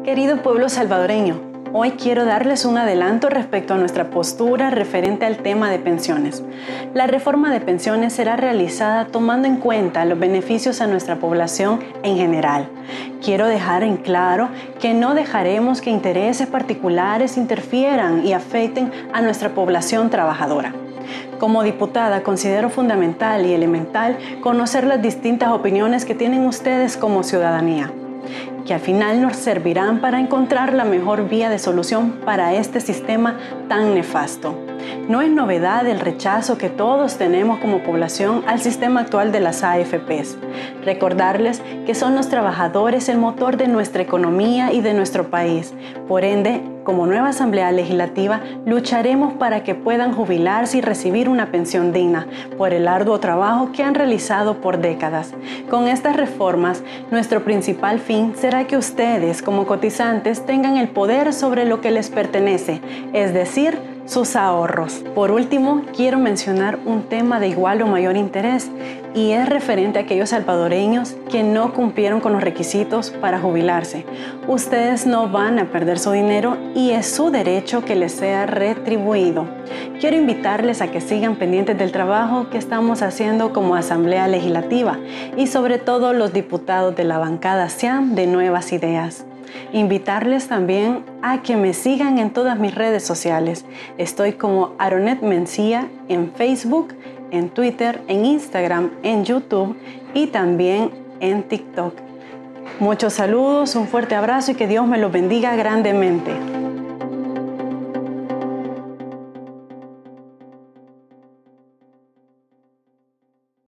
Querido pueblo salvadoreño, hoy quiero darles un adelanto respecto a nuestra postura referente al tema de pensiones. La reforma de pensiones será realizada tomando en cuenta los beneficios a nuestra población en general. Quiero dejar en claro que no dejaremos que intereses particulares interfieran y afecten a nuestra población trabajadora. Como diputada, considero fundamental y elemental conocer las distintas opiniones que tienen ustedes como ciudadanía, que al final nos servirán para encontrar la mejor vía de solución para este sistema tan nefasto. No es novedad el rechazo que todos tenemos como población al sistema actual de las AFPs. Recordarles que son los trabajadores el motor de nuestra economía y de nuestro país. Por ende, como nueva Asamblea Legislativa, lucharemos para que puedan jubilarse y recibir una pensión digna por el arduo trabajo que han realizado por décadas. Con estas reformas, nuestro principal fin será que ustedes, como cotizantes, tengan el poder sobre lo que les pertenece, es decir, sus ahorros. Por último, quiero mencionar un tema de igual o mayor interés y es referente a aquellos salvadoreños que no cumplieron con los requisitos para jubilarse. Ustedes no van a perder su dinero y es su derecho que les sea retribuido. Quiero invitarles a que sigan pendientes del trabajo que estamos haciendo como Asamblea Legislativa y sobre todo los diputados de la bancada SIAM de Nuevas Ideas. Invitarles también a que me sigan en todas mis redes sociales. Estoy como Aronet Mencía en Facebook, en Twitter, en Instagram, en YouTube y también en TikTok. Muchos saludos, un fuerte abrazo y que Dios me los bendiga grandemente.